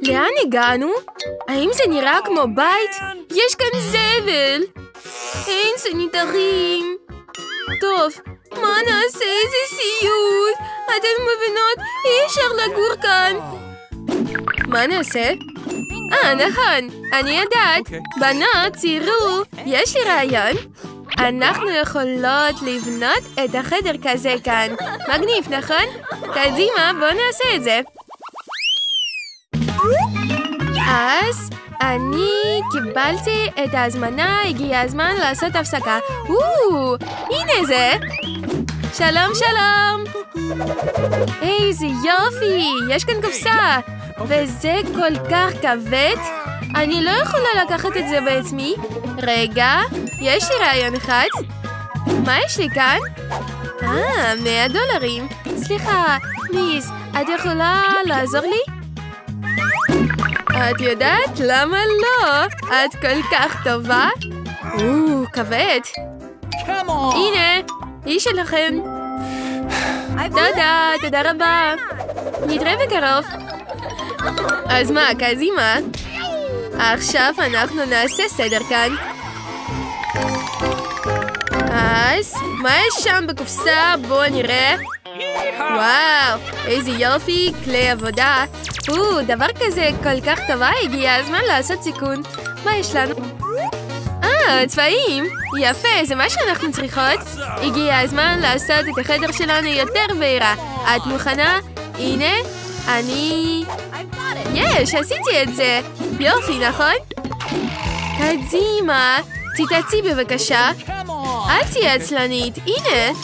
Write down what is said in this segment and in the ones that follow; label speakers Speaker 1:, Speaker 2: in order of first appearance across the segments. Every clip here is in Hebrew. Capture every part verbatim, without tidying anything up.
Speaker 1: לאן הגענו? האם זה נראה כמו בית? יש כאן זבל! אין סניטרים! טוב, מה נעשה? איזה סיוט! אתן מבינות? אי אפשר לגור כאן! מה נעשה? אה, נכון! אני יודעת! בנות, תראו! יש לי רעיון! אנחנו יכולות לבנות את החדר כזה כאן. מגניב, נכון? קדימה, בואו נעשה את זה. אז אני קיבלתי את ההזמנה, הגיע הזמן לעשות הפסקה. או, הנה זה. שלום, שלום. איזה יופי, יש כאן קופסה. וזה כל כך כבד. אני לא יכולה לקחת את זה בעצמי. רגע, יש לי רעיון אחד. מה יש לי כאן? אה, מאה דולרים. סליחה, מיס, את יכולה לעזור לי? את יודעת למה לא? את כל כך טובה. או, כבד. הנה, היא שלכם. תודה, תודה רבה. נתראה בקרוב. אז מה, קדימה? עכשיו אנחנו נעשה סדר כאן. אז, מה יש שם בקופסה? בואו נראה. וואו, איזה יופי, כלי עבודה. או, דבר כזה כל כך טובה, הגיע הזמן לעשות סיכון. מה יש לנו? אה, צבעים. יפה, זה מה שאנחנו צריכות. הגיע הזמן לעשות את החדר שלנו יותר בהירה. את מוכנה? הנה, אני... יש, עשיתי את זה. יופי, נכון? קדימה, תתעצי בבקשה. אל תהיה עצלנית, הנה.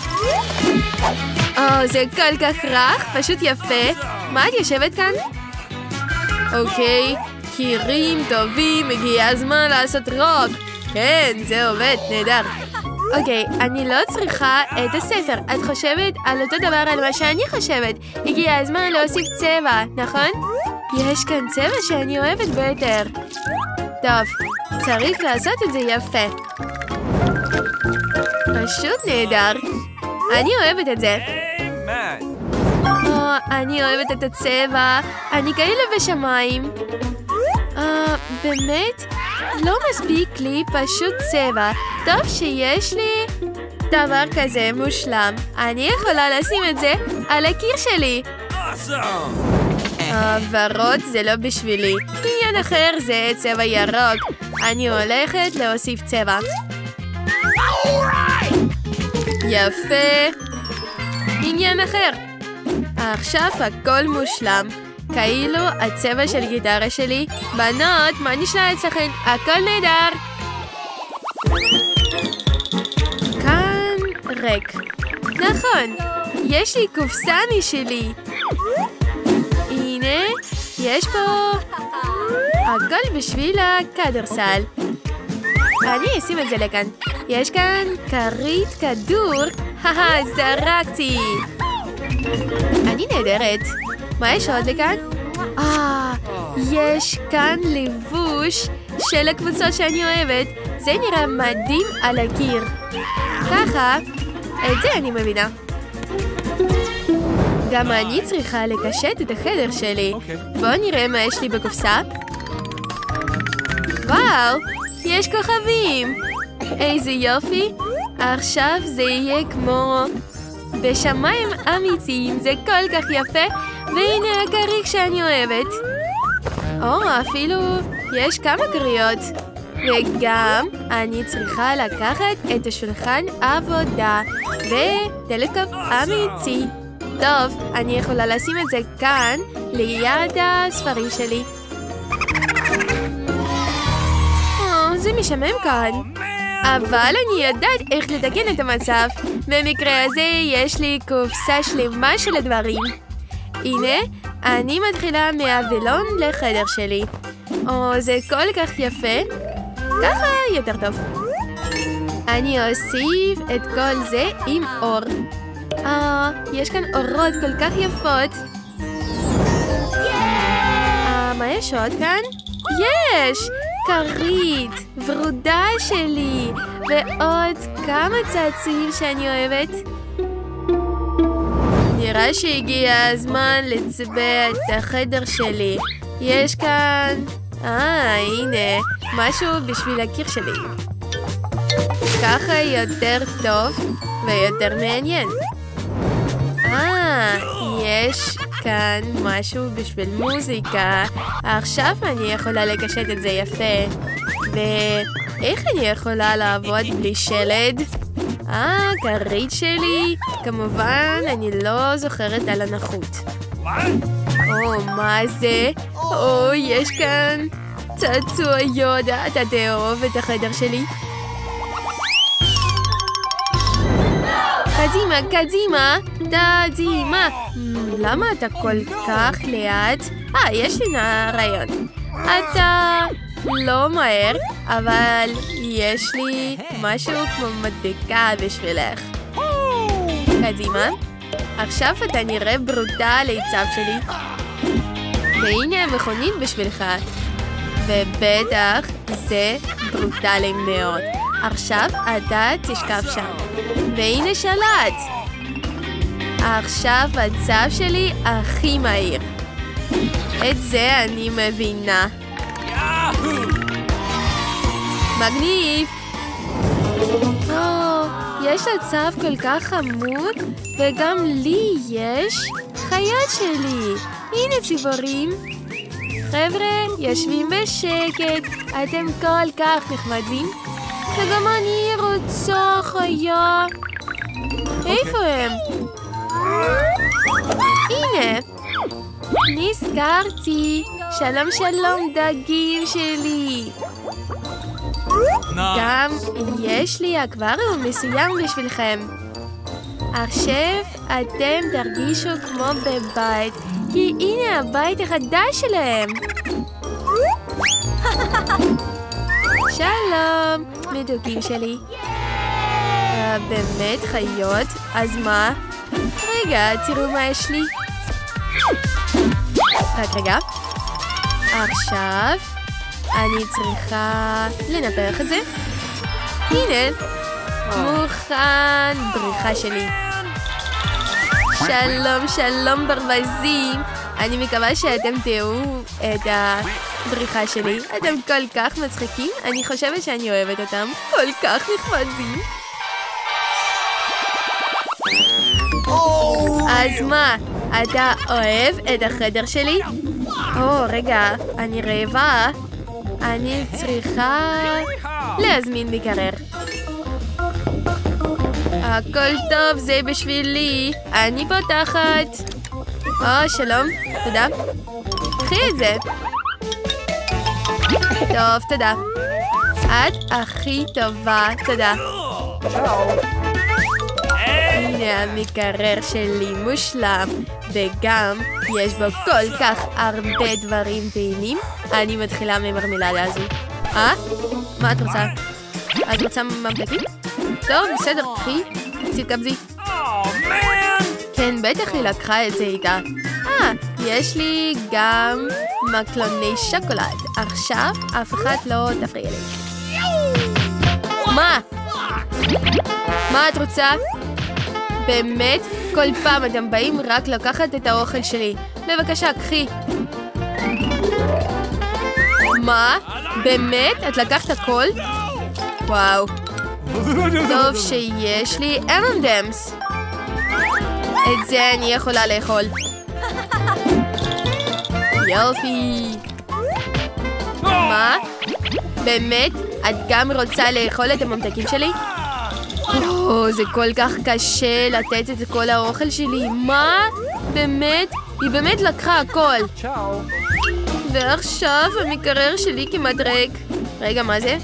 Speaker 1: או, זה כל כך רך, פשוט יפה. מה את יושבת כאן? אוקיי, קירים טובים, הגיע הזמן לעשות רוק. כן, זה עובד, נהדר. אוקיי, אני לא צריכה את הספר. את חושבת על אותו דבר על מה שאני חושבת. הגיע הזמן להוסיף צבע, נכון? יש כאן צבע שאני אוהבת ביותר. טוב, צריך לעשות את זה יפה. פשוט נהדר. אני אוהבת את זה. או, אני אוהבת את הצבע. אני כאילו בשמיים. אה, באמת? לא מספיק לי פשוט צבע. טוב שיש לי דבר כזה מושלם. אני יכולה לשים את זה על הקיר שלי. הוורוד זה לא בשבילי. עניין אחר זה צבע ירוק. אני הולכת להוסיף צבע. יפה. עניין אחר. עכשיו הכל מושלם. כאילו הצבע של גיטרה שלי. בנות, מה נשמע אצלכן? הכל נהדר. כאן ריק. נכון, יש לי קופסה משלי. הנה, יש פה הכל בשביל הכדורסל. אני אשים את זה לכאן. יש כאן כרית כדור. האה, זרקתי. אני נהדרת. מה יש עוד לכאן? אה, יש כאן לבוש של הקבוצות שאני אוהבת. זה נראה מדהים על הקיר. ככה, את זה אני מבינה. גם אני צריכה לקשט את החדר שלי. בואו נראה מה יש לי בקופסה. וואו, יש כוכבים. איזה יופי. עכשיו זה יהיה כמו בשמיים אמיתיים. זה כל כך יפה. והנה הכריך שאני אוהבת. או, אפילו יש כמה קריות. וגם אני צריכה לקחת את השולחן עבודה וטלסקופ אמיתי. טוב, אני יכולה לשים את זה כאן ליד הספרים שלי. או, זה משמם כאן. אבל אני יודעת איך לתקן את המצב. במקרה הזה יש לי קופסה שלמה של הדברים. הנה, אני מתחילה מהווילון לחדר שלי. או, זה כל כך יפה. ככה יותר טוב. אני אוסיף את כל זה עם אור. אה, יש כאן אורות כל כך יפות. אה, מה יש עוד כאן? יש! כרית, ורודה שלי, ועוד כמה צעצועים שאני אוהבת. נראה שהגיע הזמן לצבע את החדר שלי. יש כאן... אה, הנה, משהו בשביל הקיר שלי. ככה יותר טוב ויותר מעניין. אה, יש כאן משהו בשביל מוזיקה. עכשיו אני יכולה לקשט את זה יפה. ואיך אני יכולה לעבוד בלי שלד? אה, כרית שלי. כמובן, אני לא זוכרת על הנחות. או, מה זה? או, יש כאן צעצוע יודה. אתה תאהוב את החדר שלי? קדימה, קדימה, קדימה. למה אתה כל כך לאט? אה, יש לי רעיון. אתה לא מהר, אבל יש לי משהו כמו מדבקה בשבילך. קדימה. עכשיו אתה נראה ברוטלי, צב שלי. והנה המכונית בשבילך. ובטח זה ברוטלי מאוד. עכשיו אתה תשכב שם. והנה שלט. עכשיו הצו שלי הכי מהיר. את זה אני מבינה. מגניב. או, יש הצו כל כך חמוד, וגם לי יש חיות שלי. הנה ציפורים. חבר'ה, יושבים בשקט. אתם כל כך נחמדים. וגם אני רוצה חיה. איפה הם? הנה. נזכרתי. שלום שלום דגים שלי. גם יש לי אקווריום מסוים בשבילכם. עכשיו אתם תרגישו כמו בבית, כי הנה הבית החדש שלהם. שלום, מתוקים שלי. Uh, באמת חיות? אז מה? רגע, תראו מה יש לי. רק רגע. עכשיו אני צריכה לנפח את זה. הנה, מוכן בריחה שלי. שלום, שלום ברווזים. אני מקווה שאתם תראו את הבריחה שלי. אתם כל כך מצחיקים. אני חושבת שאני אוהבת אותם. כל כך נחמדים. אז מה? אתה אוהב את החדר שלי? או, רגע, אני רעבה. אני צריכה להזמין מקרר. הכל טוב, זה בשבילי. אני פותחת. או, שלום. תודה. קחי את זה. טוב, תודה. את הכי טובה. תודה. הנה המקרר שלי מושלם, וגם יש בו כל כך הרבה דברים טעימים. אני מתחילה ממרמלדה הזו. אה? מה את רוצה? את רוצה ממתקים? טוב, בסדר, קחי. תתקבזי. כן, בטח היא לקחה את זה איתה. אה, יש לי גם מקלוני שוקולד. עכשיו אף אחד לא תפריע לי. מה? מה את רוצה? באמת? כל פעם אתם באים רק לקחת את האוכל שלי. בבקשה, קחי. מה? באמת? את לקחת הכל? וואו. טוב שיש לי אם אנד אמס. את זה אני יכולה לאכול. יופי. מה? באמת? את גם רוצה לאכול את הממתקים שלי? או, זה כל כך קשה לתת את כל האוכל שלי. מה? באמת? היא באמת לקחה הכל. ועכשיו המקרר שלי כמעט ריק. רגע, מה זה?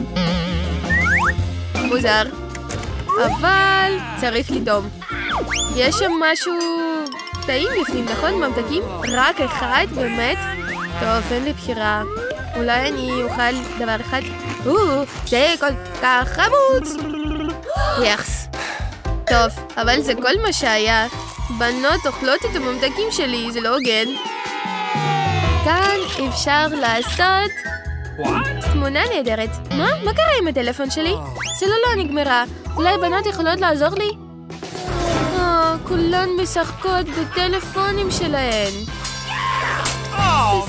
Speaker 1: מוזר. אבל צריך לטעום. יש שם משהו טעים בפנים, נכון? ממתקים? רק אחד, באמת? טוב, אין לי בחירה. אולי אני אוכל דבר אחד? או, זה כל כך חמוץ! יחס. טוב, אבל זה כל מה שהיה. בנות אוכלות את הממתקים שלי, זה לא הוגן. כאן אפשר לעשות תמונה נהדרת. מה? מה קרה עם הטלפון שלי? סלולר לא נגמרה. אולי בנות יכולות לעזור לי? אה, כולן משחקות בטלפונים שלהן. בסדר.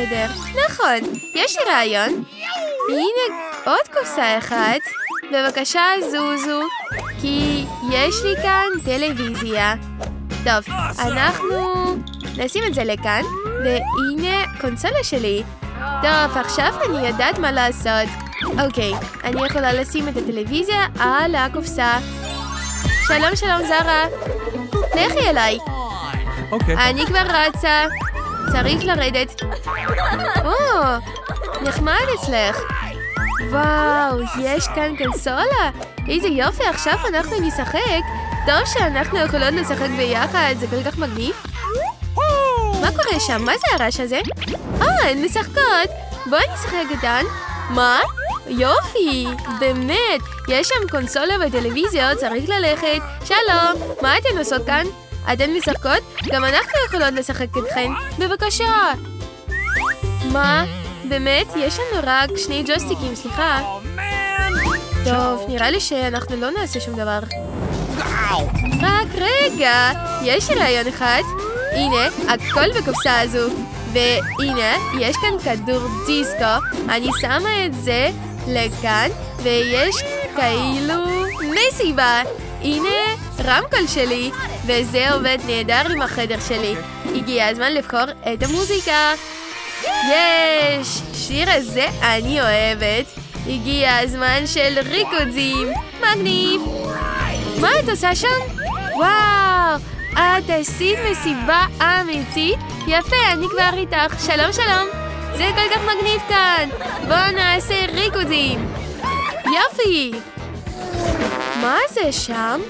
Speaker 1: בחדר. נכון, יש לי רעיון. הנה עוד קופסה אחת. בבקשה זוזו, כי יש לי כאן טלוויזיה. טוב, אנחנו נשים את זה לכאן, והנה קונסולה שלי. טוב, עכשיו אני יודעת מה לעשות. אוקיי, אני יכולה לשים את הטלוויזיה על הקופסה. שלום שלום זרה, לכי אליי.
Speaker 2: אוקיי.
Speaker 1: אני כבר רצה, צריך לרדת. או, נחמד אצלך. וואו, יש כאן קונסולה. איזה יופי, עכשיו אנחנו נשחק. טוב שאנחנו יכולות לשחק ביחד, זה כל כך מגניב. מה קורה שם? מה זה הרעש הזה? אה, הן משחקות. בואי נשחק איתן. מה? יופי, באמת. יש שם קונסולה וטלוויזיה, צריך ללכת. שלום, מה אתן עושות כאן? אתן משחקות? גם אנחנו יכולות לשחק איתכן. בבקשה. מה? באמת? יש לנו רק שני ג'וסטיקים, סליחה. טוב, נראה לי שאנחנו לא נעשה שום דבר. רק רגע, יש לי רעיון אחד. הנה, הכל בקופסה הזו. והנה, יש כאן כדור דיסקו. אני שמה את זה לכאן, ויש כאילו מסיבה. הנה, רמקול שלי. וזה עובד נהדר עם החדר שלי. הגיע הזמן לבחור את המוזיקה. יש! שיר הזה אני אוהבת. הגיע הזמן של ריקודים. מגניב! מה את עושה שם? וואו! את עשית מסיבה אמיתית? יפה, אני כבר איתך. שלום שלום. זה כל כך מגניב כאן. בואו נעשה ריקודים. יופי! מה זה שם?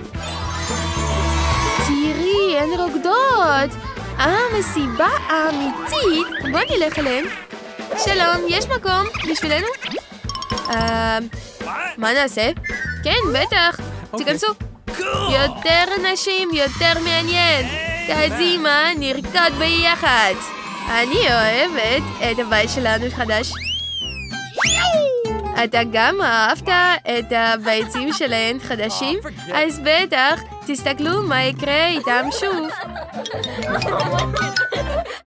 Speaker 1: תראי, הן רוקדות. אה, מסיבה אמיתית. בואו נלך אליהן. שלום, יש מקום בשבילנו? אה... מה נעשה? כן, בטח. תיכנסו. יותר נשים, יותר מעניין. קדימה, נרקוד ביחד. אני אוהבת את הבית שלנו חדש. אתה גם אהבת את הביצים שלהן חדשים? אז בטח, תסתכלו מה יקרה איתם שוב.